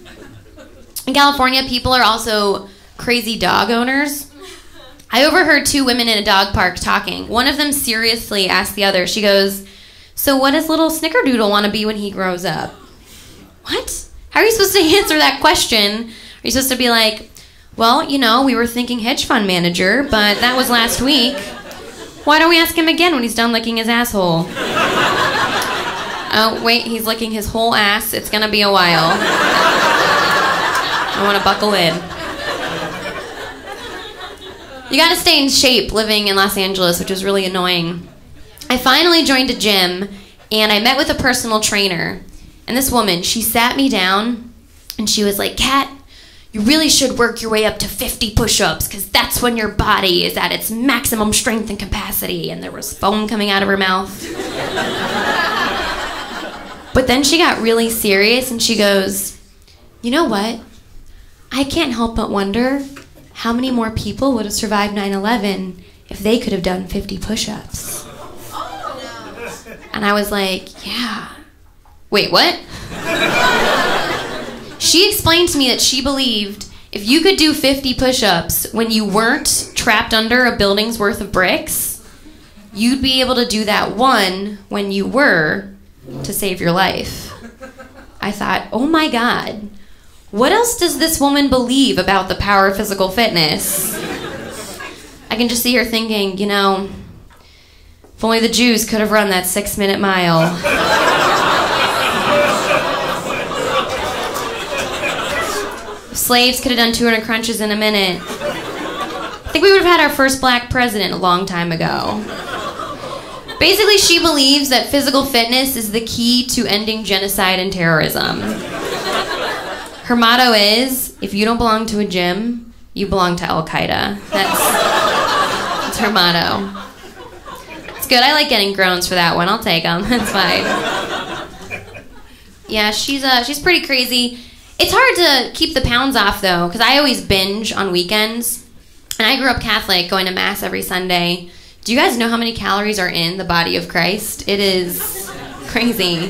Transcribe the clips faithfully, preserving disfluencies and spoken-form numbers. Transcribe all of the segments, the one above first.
In California, people are also crazy dog owners. I overheard two women in a dog park talking. One of them seriously asked the other, she goes, "So what does little Snickerdoodle want to be when he grows up?" What? How are you supposed to answer that question? Are you supposed to be like, "Well, you know, we were thinking hedge fund manager, but that was last week. Why don't we ask him again when he's done licking his asshole?" Oh, wait, he's licking his whole ass. It's gonna be a while. I want to buckle in. You gotta stay in shape living in Los Angeles, which is really annoying. I finally joined a gym, and I met with a personal trainer. And this woman, she sat me down, and she was like, "Kat, you really should work your way up to fifty push-ups, because that's when your body is at its maximum strength and capacity." And there was foam coming out of her mouth. But then she got really serious, and she goes, "You know what? I can't help but wonder how many more people would have survived nine eleven if they could have done fifty push-ups." And I was like, yeah. Wait, what? She explained to me that she believed if you could do fifty push-ups when you weren't trapped under a building's worth of bricks, you'd be able to do that one when you were to save your life. I thought, oh my God, what else does this woman believe about the power of physical fitness? I can just see her thinking, you know, if only the Jews could have run that six-minute mile. If slaves could have done two hundred crunches in a minute. I think we would have had our first black president a long time ago. Basically, she believes that physical fitness is the key to ending genocide and terrorism. Her motto is, if you don't belong to a gym, you belong to Al-Qaeda. That's, that's her motto. It's good. I like getting groans for that one. I'll take them. That's fine. Yeah, she's uh, she's pretty crazy. It's hard to keep the pounds off, though, because I always binge on weekends. And I grew up Catholic, going to Mass every Sunday. Do you guys know how many calories are in the body of Christ? It is crazy.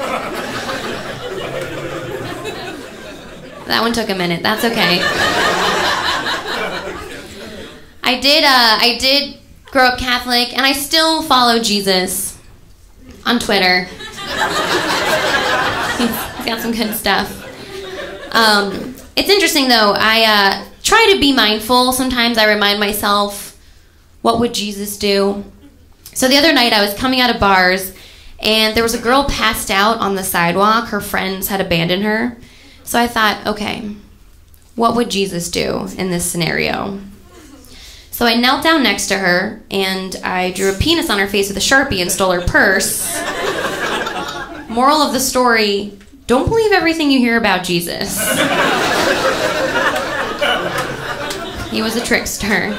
That one took a minute. That's okay. I did, uh, I did grow up Catholic, and I still follow Jesus on Twitter. He's, he's got some good stuff. Um, it's interesting, though. I uh, try to be mindful. Sometimes I remind myself, what would Jesus do? So the other night I was coming out of bars, and there was a girl passed out on the sidewalk. Her friends had abandoned her. So I thought, okay, what would Jesus do in this scenario? So I knelt down next to her, and I drew a penis on her face with a Sharpie and stole her purse. Moral of the story, don't believe everything you hear about Jesus. He was a trickster.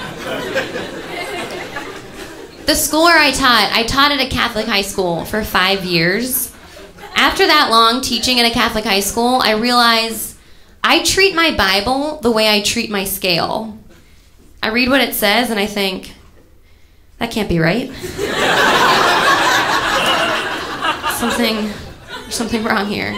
The school where I taught, I taught at a Catholic high school for five years. After that long teaching at a Catholic high school, I realized I treat my Bible the way I treat my scale. I read what it says and I think, that can't be right. something, something wrong here.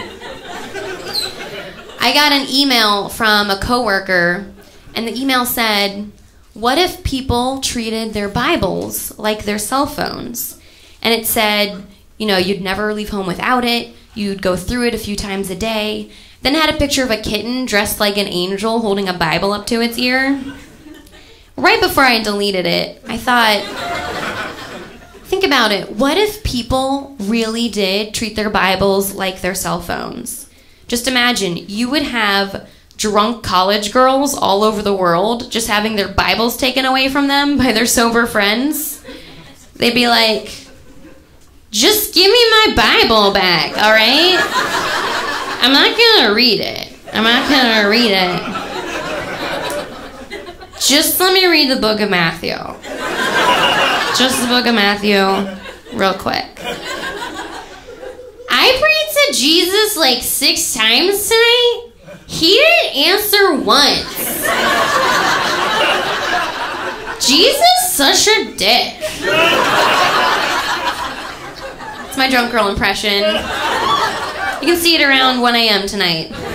I got an email from a coworker, and the email said, what if people treated their Bibles like their cell phones? And it said, you know, you'd never leave home without it. You'd go through it a few times a day. Then it had a picture of a kitten dressed like an angel holding a Bible up to its ear. Right before I deleted it, I thought, think about it. What if people really did treat their Bibles like their cell phones? Just imagine, you would have drunk college girls all over the world just having their Bibles taken away from them by their sober friends. They'd be like, just give me my Bible back, all right? I'm not gonna read it. I'm not gonna read it. Just let me read the book of Matthew. Just the book of Matthew, real quick. I prayed to Jesus like six times tonight. He didn't answer once. Jesus, such a dick. It's my drunk girl impression. You can see it around one a m tonight.